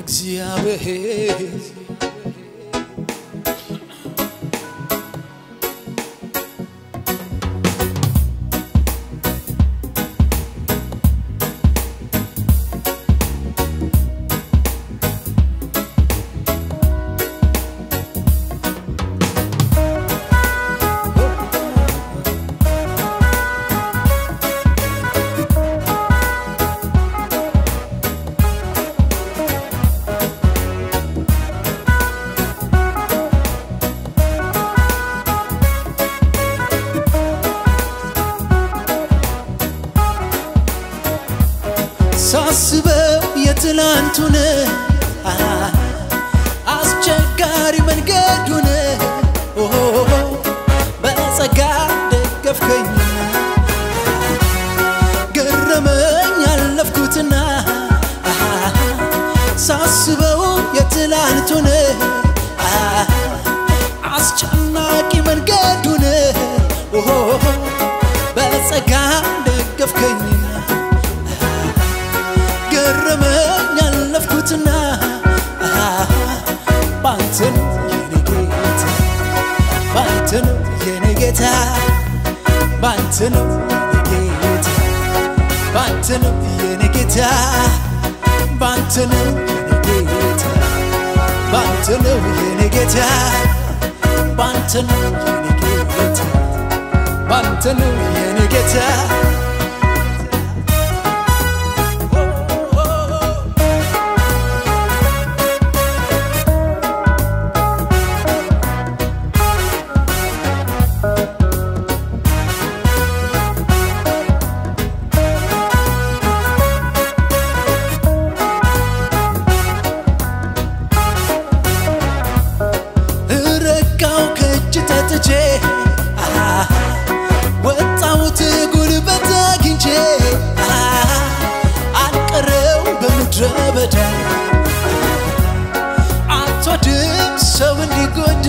እግዚአብሔር ሳስበው የትላንቱን አስቸጋሪ መንገዱን በጸጋ ደገፍከኝ ገረመኝ አለፍኩትና ሳስበው የትላንቱን አስጨናቂ መንገዱን በጸጋ ደገፍከኝ ገረመኝ አለፍኩትና ባንተን የኔ ጌታ ባንተን የኔ ጌታ ባንተን የኔ ጌታ ባንተን የኔ ጌታ ወጣሁት ጉልበት አግኝቼ አልቀረው በምድረ በዳ አትወድም ሰው እንዲጎዳ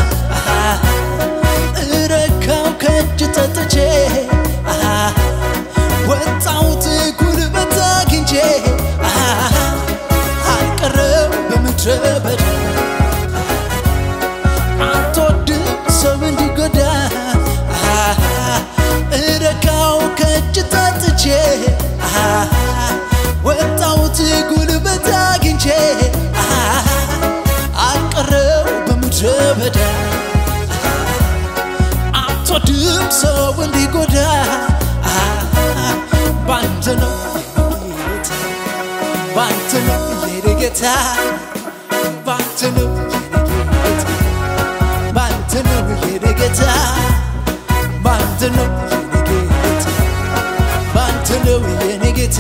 ረካው ከእጅ ጠጥቼ ወጣሁት ጉልበት አግኝቼ አልቀረው በምድረ በዳ ሰው እንዲጎዳ ረካው ከእጅ ጠጥቼ ወጣሁት ጉልበት አግኝቼ አልቀረው በምድረ በዳ አትወድም ሰው እንዲጎዳ ባንተ ነው የኔ ጌታ ባንተ ነው የኔ ጌታ ባንተ ነው የኔ ጌታ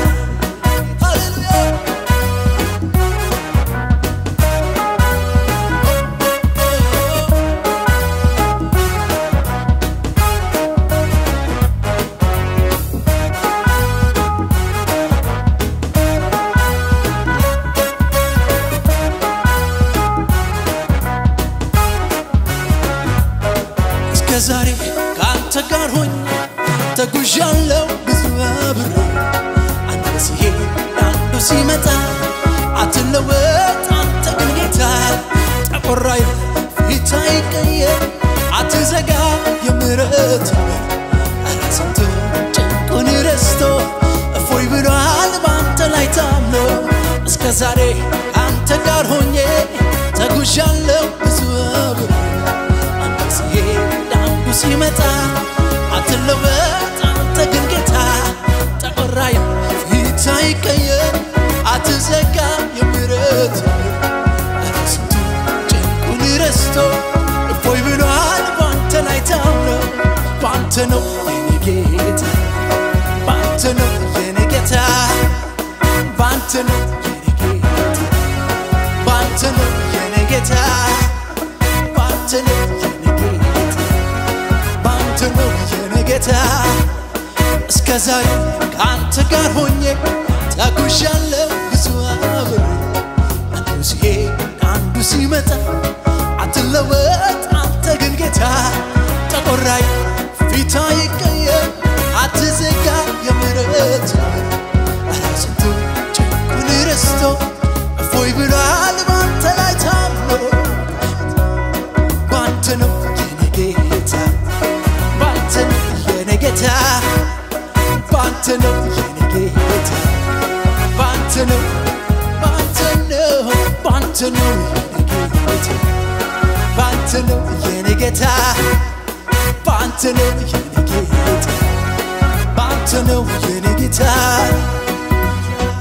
ዛሬ ካንተ ጋር ሆኜ ተጉዣለሁ ብዙ አብሬ አንዱ ሲሄድ አንዱ ሲመጣ አትለወጥ አንተ ግን ጌታ ጠቆራይ ፊት አይቀየር አትዘጋ የምሕረት ኧረ ስንቱ ጭንቁን ረስቶ እፎይ ብሏል ባንተ ላይ ታምኖ እስከ ዛሬ ካንተ ጋር ሆኜ ተጉዣለሁ ብዙ አብሬ አንዱ ሲሄድ ሲመጣ አትለወጥ አንተ ግን ጌታ ጠቆራይ ፊት አይቀየር አትዘጋ የምሕረት ኧረ ስንቱ ጭንቁን ረስቶ እፎይ ብሏል ባንተ ላይ ታምኖ ባንተ ነው የኔ ጌታ ባንተ ነው የኔ ጌታ ባንተ ነው የኔ ጌታ ባንተ ነው የኔ ጌታ እስከ ዛሬ ካንተ ጋር ሆኜ ተጉዣለሁ ብዙ አብሬ አንዱ ሲሄድ አንዱ ሲመጣ አትለወጥ አንተ ግን ጌታ ጠቆራይ ፊት አይቀየር አትዘጋ የምሕረት ኧረ ስንቱ ጭንቁን ረስቶ እፎይ ጌታ ባንተ ነው የኔ ጌታ ባንተ ነው ባንተ ነው ባንተ ነው የኔ ጌታ ባንተ ነው የኔ ጌታ ባንተ ነው የኔ ጌታ ባንተ ነው የኔ ጌታ